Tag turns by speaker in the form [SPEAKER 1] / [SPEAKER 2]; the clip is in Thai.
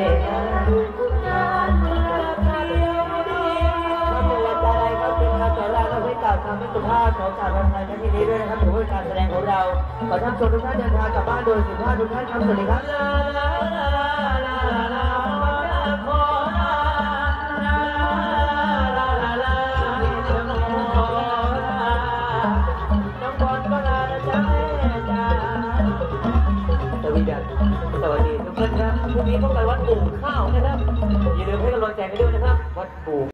[SPEAKER 1] งานเมื่อเพียงเดียวถ้าเป็นวันอะไรก็เป็นการต่อรองก็ให้กล่าวคำไม่สุภาพของกล่าววันไทยในที่นี้ด้วยนะครับถือว่าเป็นการแสดงของเราขอท่านชมทุกท่านเดินทางกลับบ้านโดยสุภาพทุกท่านครับสวัสดีครับสวัสดีทุกท่านครับพรุ่งนี้พบกันวัดปู่ข้าวนะครับอย่าลืมให้กำลังใจกันด้วยนะครับวัดปู่